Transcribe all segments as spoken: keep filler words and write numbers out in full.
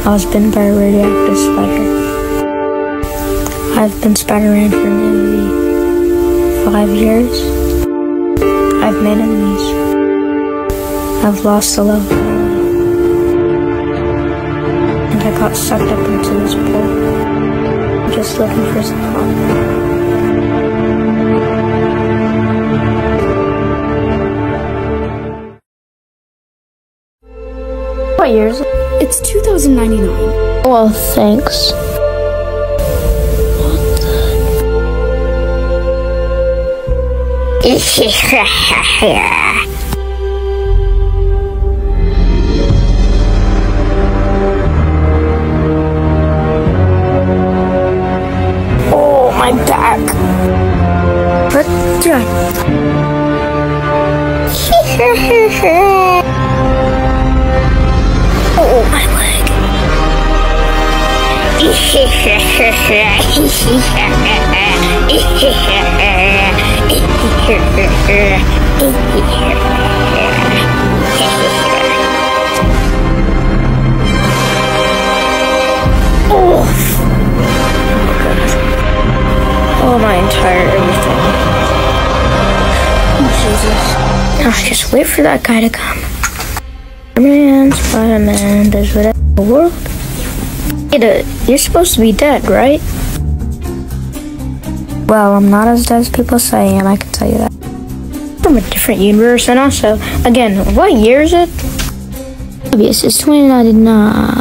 I was bitten by a radioactive spider. I've been Spider-Man for nearly five years. I've made enemies. I've lost the love of my life. And I got sucked up into this pool, just looking for some fun. What year is it? It's two thousand ninety-nine. Well, thanks. Oh, my back. What the? Oh, my leg. Oh. Oh, my entire everything. Oh, Jesus. Now just wait for that guy to come. Spider-Man, Spider-Man, does whatever in the world. Hey, you're supposed to be dead, right? Well, I'm not as dead as people say I am, I can tell you that. From a different universe, and also, again, what year is it? Obvious, it's twenty ninety-nine.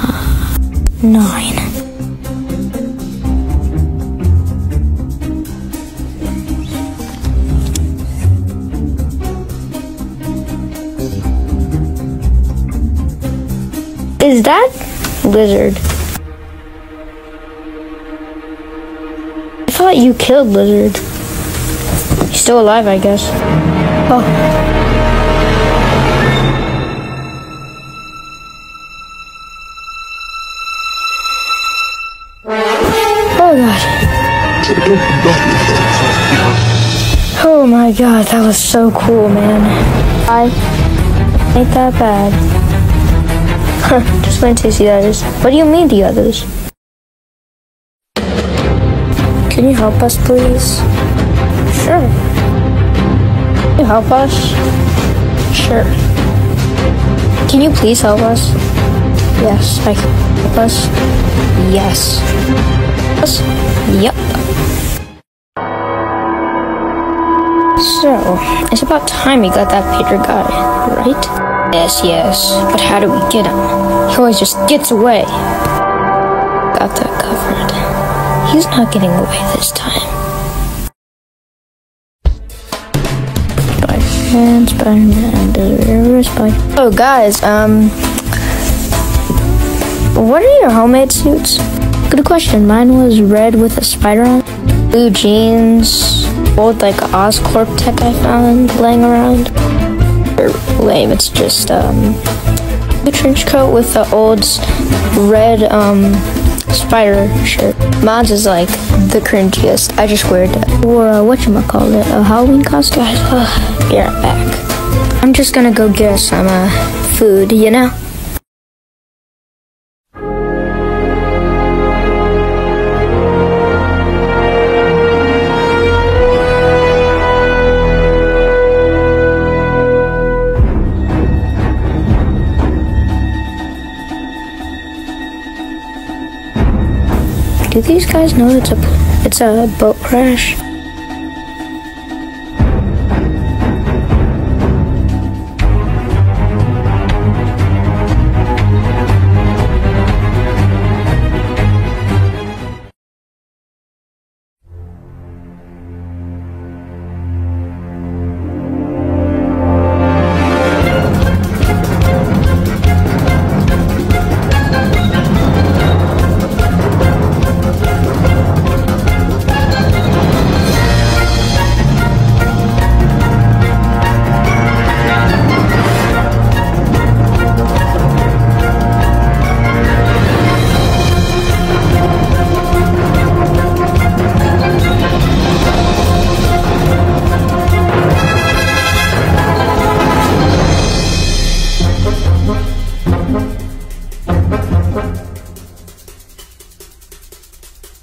Is that Lizard? I thought you killed Lizard. He's still alive, I guess. Oh. Oh god. Oh my god, that was so cool, man. I ain't that bad. Just went to see others. What do you mean the others? Can you help us, please? Sure. Can you help us? Sure. Can you please help us? Yes, I can help us. Yes. Us? Yep. So, it's about time we got that Peter guy, right? Yes, yes. But how do we get him? He always just gets away. Got that covered. He's not getting away this time. Spider-Man, Spider-Man, Spider-Man, Spider-Man. Oh, guys, um... what are your homemade suits? Good question. Mine was red with a spider on it. Blue jeans. Old, like, Oscorp tech I found laying around. Lame, it's just um the trench coat with the old red um spider shirt. Mine's is like the cringiest. I just wear it. Or uh, whatchamacallit, a Halloween costume. Guys, uh, be right back. I'm just gonna go get some uh food, you know? Do these guys know it's a it's a boat crash?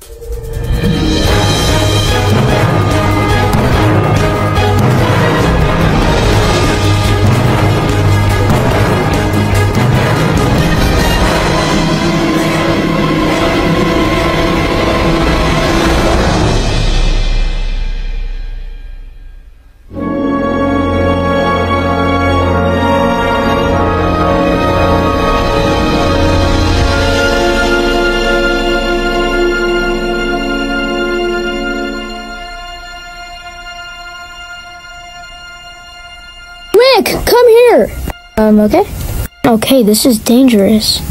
Rick, come here! Um, okay? Okay, this is dangerous.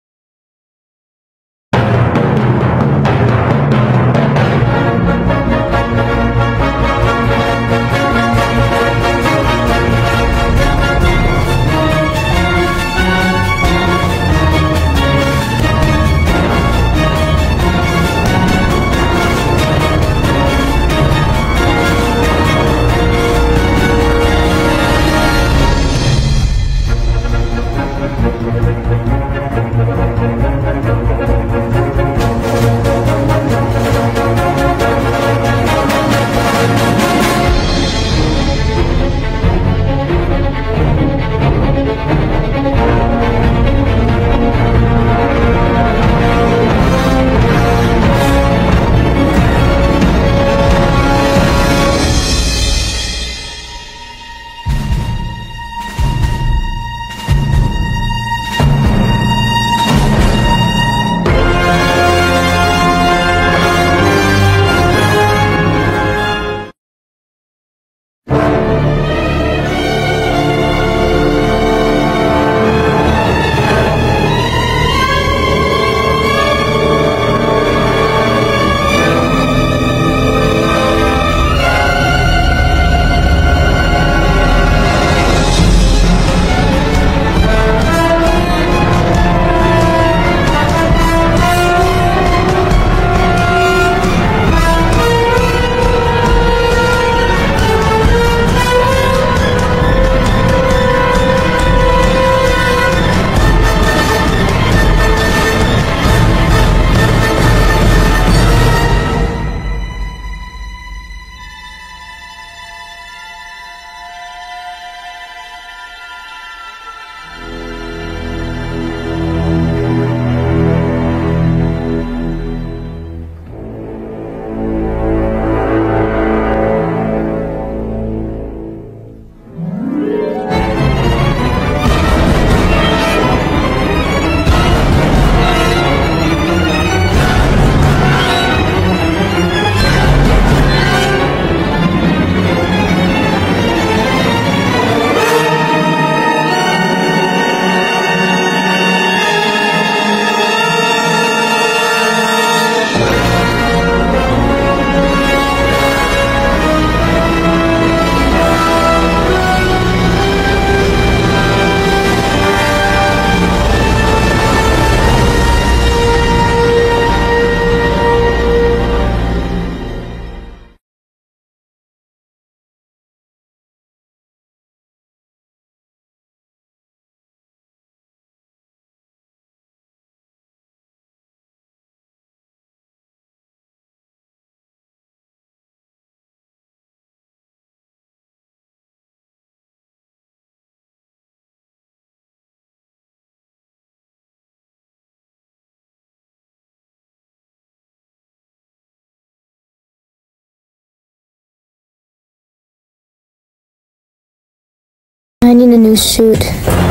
I need a new suit.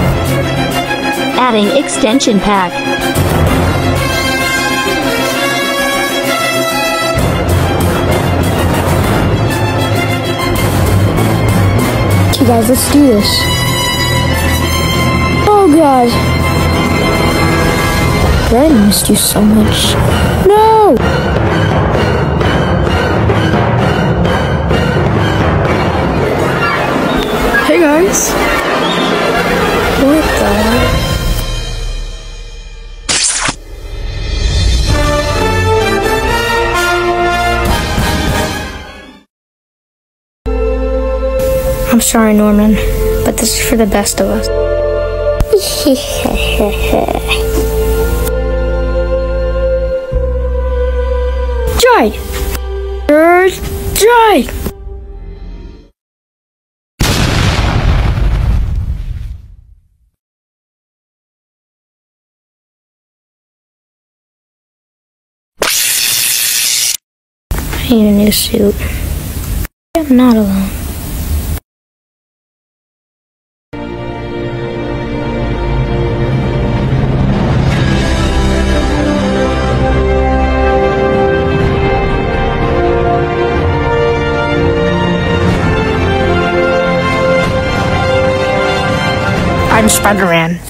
Adding extension pack. Okay guys, let's do this. Oh god. I missed you so much. No! Hey guys. What the? I'm sorry, Norman, but this is for the best of us. Dry. Er, dry. I need a new suit. I'm not alone. I'm Spider-Man.